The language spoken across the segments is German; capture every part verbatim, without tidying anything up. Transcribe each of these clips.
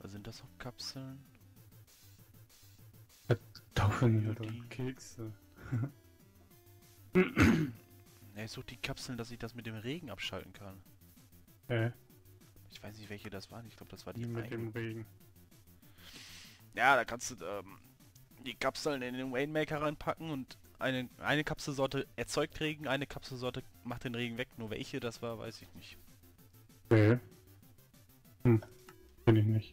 Oder sind das auch Kapseln? Kartoffeln oder Die- Kekse. Ja, ich suche die Kapseln, dass ich das mit dem Regen abschalten kann. Äh, Ich weiß nicht, welche das waren. Ich glaube, das war die die mit eine. dem Regen. Ja, da kannst du ähm, die Kapseln in den Rainmaker reinpacken und eine, eine Kapselsorte erzeugt Regen, eine Kapselsorte macht den Regen weg. Nur welche das war, weiß ich nicht. Okay. Hm. Kenn ich nicht.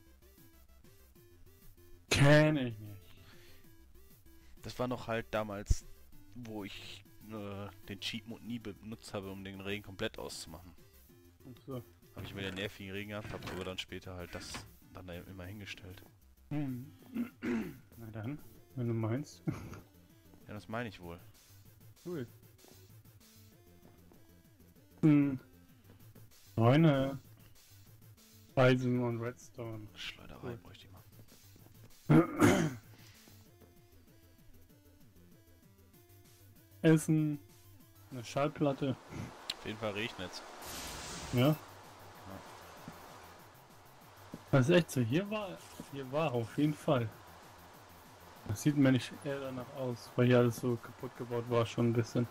Kenn ich nicht. Das war noch halt damals, wo ich äh, den Cheat-Mode nie benutzt habe, um den Regen komplett auszumachen. Und so. Habe ich mir den nervigen Regen gehabt, habe aber dann später halt das dann da immer hingestellt. Hm. Na dann, wenn du meinst. Ja, das meine ich wohl. Cool. Hm. Neune. Eisen und Redstone. Schleuderei Cool. bräuchte ich mal. Essen. Eine Schallplatte. Auf jeden Fall regnet's. Ja. Das ist echt so. Hier war, hier war auf jeden Fall. Das sieht mir nicht eher danach aus, weil hier alles so kaputt gebaut war schon ein bisschen.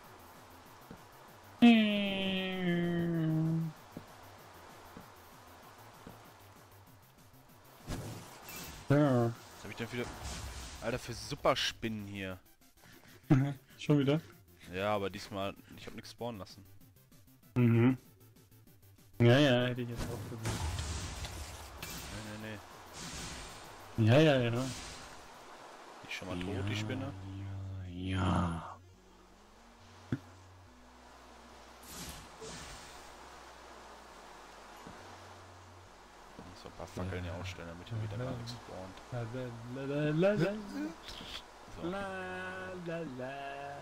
Ja. Was habe ich denn wieder... Alter, für Superspinnen hier. Schon wieder? Ja, aber diesmal... Ich habe nichts spawnen lassen. Mhm. Ja, ja, hätte ich jetzt auch gesagt. Nee, nee, nee. Ja, ja, ja. Die ist schon mal tot, die Spinne. Ja, ja. Ich muss ein paar Fackeln hier ausstellen, damit hier wieder gar nichts spawnt. La, la, la, la, la. So. La, la, la.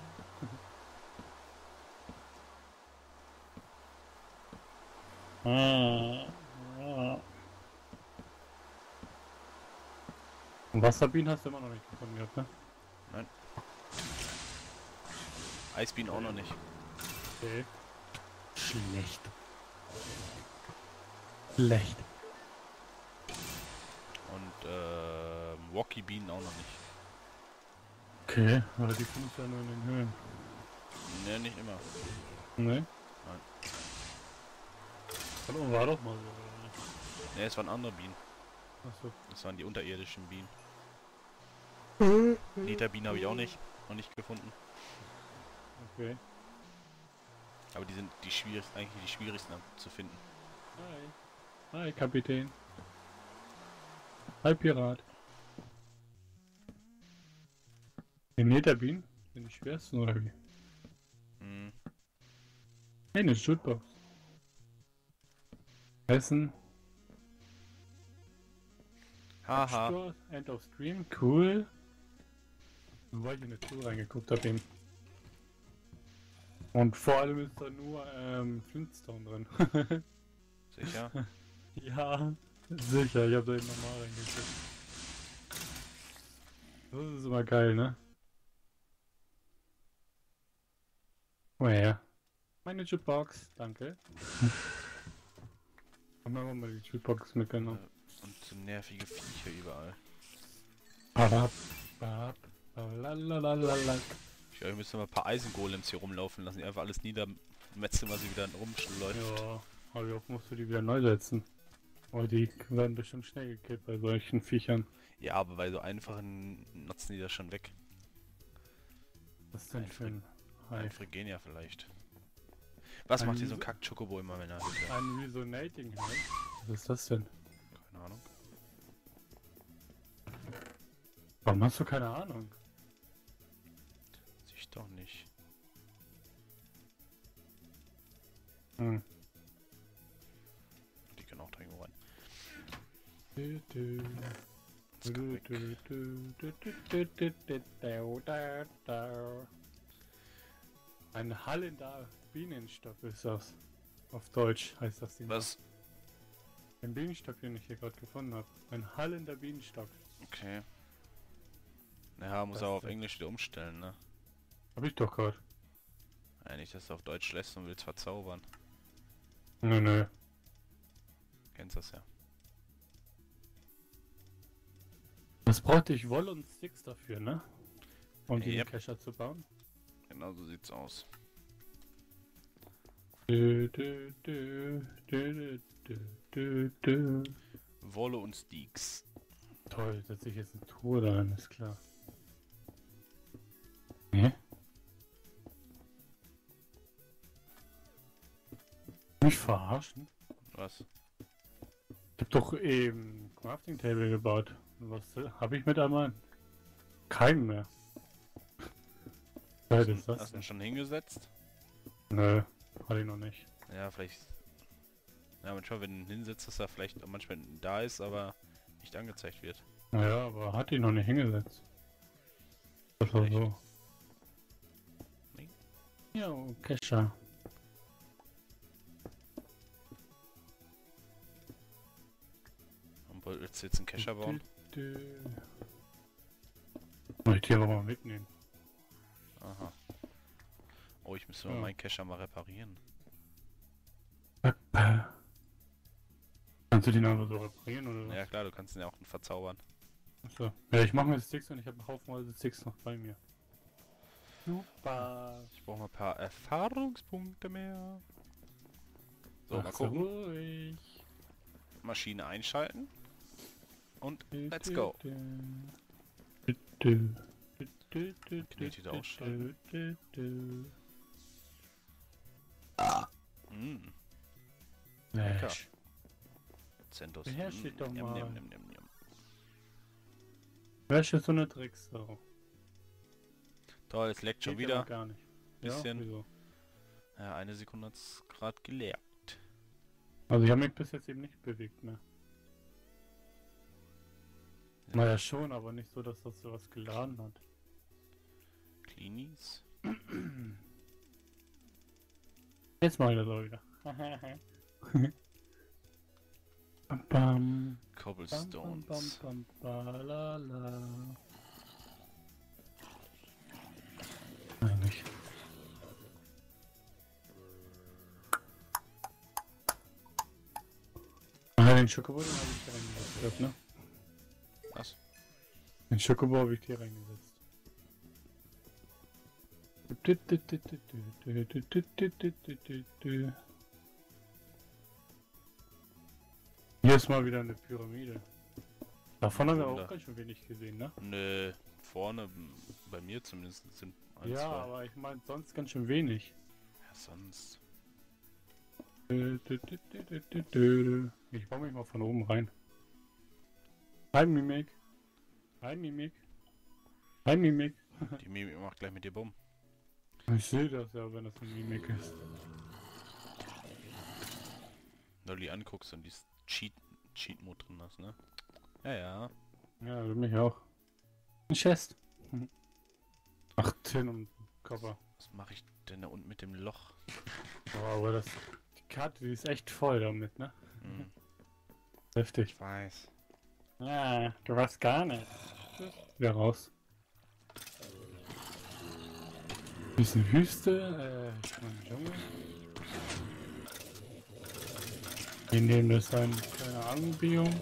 Ah, ah. Und Wasserbienen hast du immer noch nicht gefunden gehabt, ne? Nein. Eisbienen auch noch nicht. Okay. Schlecht. Schlecht. Und äh, Wocky-Bienen auch noch nicht. Okay, aber die findest du ja nur in den Höhlen. Ne, nicht immer. Ne? Nein. Hallo, war doch mal so, oder nicht? Ne, es waren andere Bienen. Achso. Das waren die unterirdischen Bienen. Netherbienen habe ich auch nicht. Noch nicht gefunden. Okay. Aber die sind die schwierig, eigentlich die schwierigsten zu finden. Hi. Hi, Kapitän. Hi, Pirat. Die Netherbienen sind die schwersten, oder wie? Hm. Hey, eine Shootbox. Essen. Haha. Absturz, End of Stream, cool. Weil ich in eine Tour reingeguckt habe eben. Und vor allem ist da nur ähm, Flintstone drin. Sicher? Ja, sicher, ich habe da eben nochmal reingeguckt. Das ist immer geil, ne? Oh ja. Meine Jukebox, danke. Haben wir mal die Jukebox mitgenommen. Und so nervige Viecher überall. Babab, babab, lalalala. Ich glaube, wir müssen mal ein paar Eisengolems hier rumlaufen lassen, die einfach alles niedermetzeln, was sie wieder rumläuft. Ja, aber wie oft musst du die wieder neu setzen? Oh, die werden bestimmt schnell gekillt bei solchen Viechern. Ja, aber bei so einfachen nutzen die das schon weg. Was ist denn für ein Ein Hive? Phrygiania vielleicht. Was Ein macht hier so ein Riese- Kack-Chocobo immer in der Hütte? Ein Resonating Hive? Was ist das denn? Keine Ahnung. Warum hast du keine Ahnung? Sehe ich doch nicht. Hm. Die können auch da irgendwo rein. Du, du. Jetzt komm weg. Du, du, du, du, du, du, du, du, du, du. Ein hallender Bienenstock ist das. Auf Deutsch heißt das Ding. Was? Ein Bienenstock, den ich hier gerade gefunden habe. Ein hallender Bienenstock. Okay. Naja, muss Was aber auf denn? Englisch wieder umstellen, ne? Hab ich doch gerade. Ja, nicht, dass du auf Deutsch lässt und willst verzaubern. Nö, nö. Kennst das ja. Was brauchte ich? Wolle und Sticks dafür, ne? Um diesen Yep. Kescher zu bauen. Genau so sieht's aus. Dö, dö, dö, dö, dö, dö, dö. Wolle und Steaks. Toll, setze ich jetzt eine Truhe da rein, ist klar. Hä? Mich verarschen? Was? Ich hab doch eben Crafting Table gebaut. Was äh, habe ich mit einmal? Keinen mehr. Was ist das Hast du ihn denn? schon hingesetzt? Nö, hatte ich noch nicht. Ja, vielleicht. Ja, manchmal, wenn du ihn hinsetzt, dass er vielleicht manchmal da ist, aber nicht angezeigt wird. Naja, aber hat ihn noch nicht hingesetzt. Das war Echt? so. Nee. Ja, Kescher. Und wolltest du jetzt einen Kescher bauen? Dü, dü. Muss ich die aber mal mitnehmen. Aha. Oh, ich müsste mal Ja. meinen Kescher mal reparieren. Kannst du den aber so reparieren oder was? Ja klar, du kannst ihn ja auch verzaubern. Achso. Ja, ich mache mir Sticks und ich habe haufenweise Sticks noch bei mir. Super. Ich brauche mal ein paar Erfahrungspunkte mehr. So, Ach, mal gucken. ruhig. Maschine einschalten. Und Dü, let's dü, go. dü. Dü, dü. Dü, dü, dü, Knete dü, ausschalten. dü, dü, dü. Mm, Flash. Centos. Beherrsch dich doch Njam, mal. njam, njam, njam, njam. Flash ist so eine Drecksau. Toll, es leckt schon Geht aber wieder. gar nicht. Bisschen. Ja, wieso? Ja, eine Sekunde hat es gerade geleert. Also ich habe mich bis jetzt eben nicht bewegt, ne? Ja. Naja schon, aber nicht so, dass das sowas geladen hat. Cleanies. Jetzt mache ich das auch wieder. Bam, bam, bam, bam, Cobblestones. bam, bam, la, la. Eigentlich. Ah, den Schokobo, den habe ich hier reingesetzt, glaub, ne? Was? Den Schokobo habe ich hier reingesetzt. Hier ist mal wieder eine Pyramide. Davon haben wir Wunder. auch ganz schön wenig gesehen, ne? Nö, vorne, m, bei mir zumindest, sind ein, Ja, zwei. aber ich meine sonst ganz schön wenig. Ja, sonst. Ich baue mich mal von oben rein. Hi Mimik. Hi Mimik. Hi Mimik. Die Mimik macht gleich mit dir Bumm. Ich sehe das ja, wenn das eine Mimik ist. Wenn du die anguckst und die Cheat, Cheat Mode drin hast, ne? Ja, ja. Ja, du mich auch. Ein Chest. Ach, Tin und Copper. Was mache ich denn da unten mit dem Loch? Oh, aber das, die Karte, die ist echt voll damit, ne? Hm, Heftig. ich weiß. Ja, du warst gar nicht. Wieder raus. Bisschen Wüste, äh, ich mein Dschungel. Wir nehmen das ein, keine Ahnung, Biom.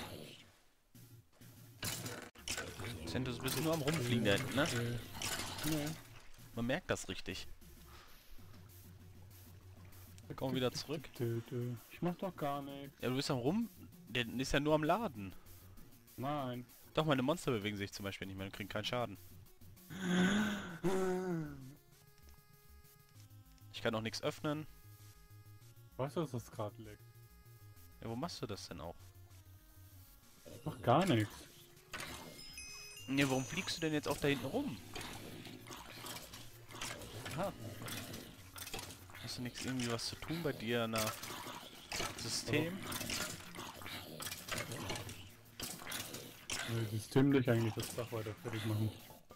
Centos, du bist nur am Rumfliegen da hinten, ne? Äh, nee. Man merkt das richtig. Wir kommen wieder zurück. Dö, dö. Ich mach doch gar nichts. Ja, du bist am Rum... Der ist ja nur am Laden. Nein. Doch, meine Monster bewegen sich zum Beispiel nicht mehr und kriegen keinen Schaden. Ich kann auch nichts öffnen. Weißt du, dass das gerade leckt? Ja, wo machst du das denn auch? Ich mach gar nichts. Ne, warum fliegst du denn jetzt auch da hinten rum? Ah, Hast du nichts irgendwie was zu tun bei dir na System? das System dich eigentlich das Dach weiter fertig machen.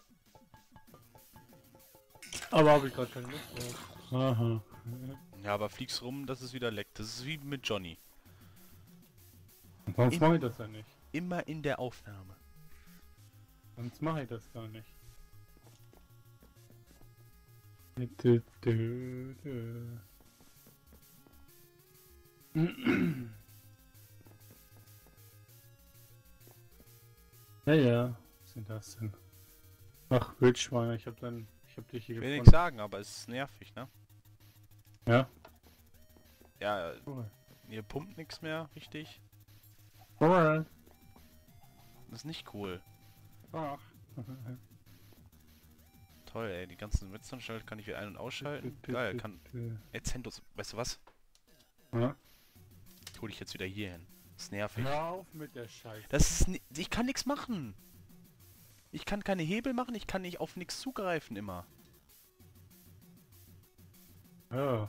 Aber habe ich gerade keine Lust drauf. Aha. Ja, aber fliegst rum, dass es wieder leckt. Das ist wie mit Johnny. Sonst Im- mache ich das ja nicht. Immer in der Aufnahme. Sonst mache ich das gar nicht. Dö, dö, dö. Ja, ja. Was sind das denn? Ach, Wildschweine, ich hab dann. Ich hab dich hier Ich will nichts gefunden. sagen, aber es ist nervig, ne? Ja. Ja, Cool. ihr pumpt nichts mehr, richtig? Cool. Das ist nicht cool. Ach. Toll, ey, die ganzen Netzanschalten kann ich wieder ein- und ausschalten. Geil, kann... Ey, Zentus, weißt du was? Ja. Ich hol dich jetzt wieder hier hin. Das ist nervig. Hör auf mit der Scheiße. Das ist ni ich kann nichts machen. Ich kann keine Hebel machen, ich kann nicht auf nichts zugreifen immer. Ja.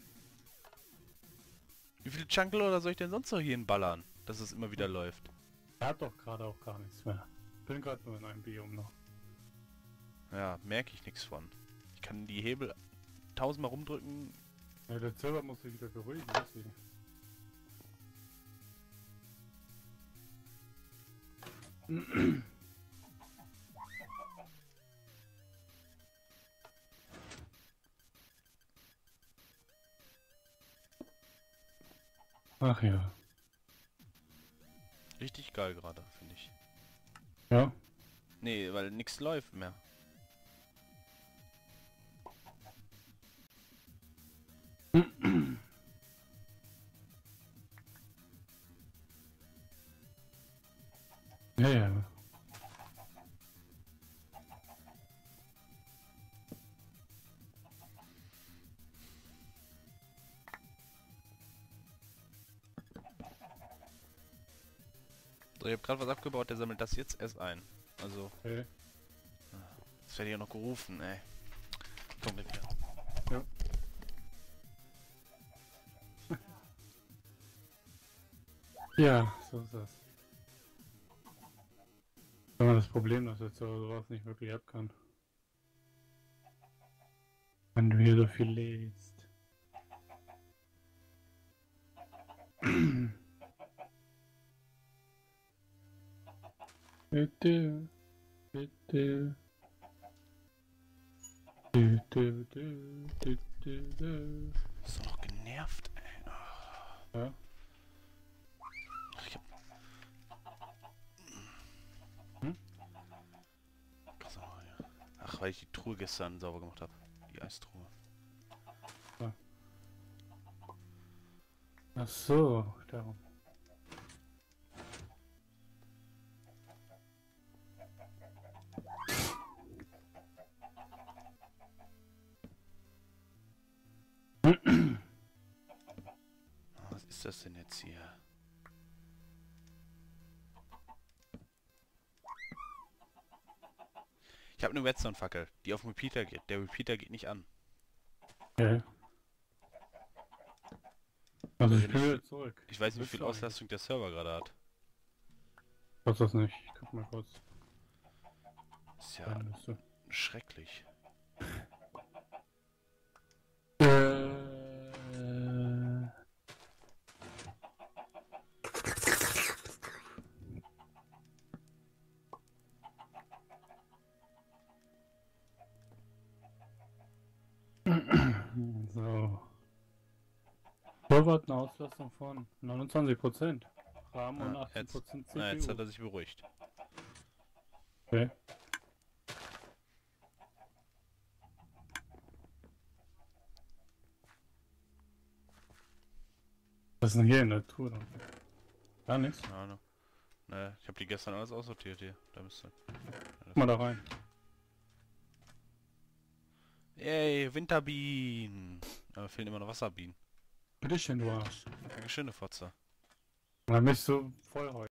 Wie viele Jungle oder soll ich denn sonst noch hier hinballern, dass es immer wieder läuft? Er hat doch gerade auch gar nichts mehr. Bin gerade nur in einem Biom noch. Ja, merke ich nichts von. Ich kann die Hebel tausendmal rumdrücken. Ja, der Server muss sich wieder beruhigen, deswegen. Ach ja. Richtig geil gerade, finde ich. Ja. Nee, weil nichts läuft mehr. Ja, ja. So, ich habe gerade was abgebaut, der sammelt das jetzt erst ein. Also, Okay. das werde ich ja noch gerufen, ey. Komm gleich wieder. Ja. Ja, so ist das. Immer das Problem, dass der Server sowas nicht wirklich ab kann. Wenn du hier so viel lädst. Bitte, bitte. Du, du, du, du, du, du. Ist doch noch genervt, ey. Oh. Ja. Ach, ich hab... Hm? So, ja. Ach, weil ich die Truhe gestern sauber gemacht habe. Die Eistruhe. Ach so, darum. Oh, was ist das denn jetzt hier? Ich habe eine Redstone-Fackel, die auf den Repeater geht. Der Repeater geht nicht an. Okay. Also Also ich bin nicht- wieder zurück. Ich weiß nicht, wie Willst viel du eigentlich? Auslastung der Server gerade hat. Ich weiß das nicht. Ich guck mal kurz. Ist ja Dann bist du. schrecklich. Äh. So. Server hat eine Auslastung von neunundzwanzig Prozent. RAM und Ja, achtzehn jetzt, Prozent na, jetzt hat C P U. er sich beruhigt. Okay. Was ist denn hier in der Tour? Gar nichts. Keine Ahnung. Ne, ich habe die gestern alles aussortiert hier. Da müsste. Guck mal da rein. Ey, Winterbienen! Aber fehlen immer noch Wasserbienen. Bitteschön, du Arsch. Dankeschön, Fotze. Dann bist du voll heute.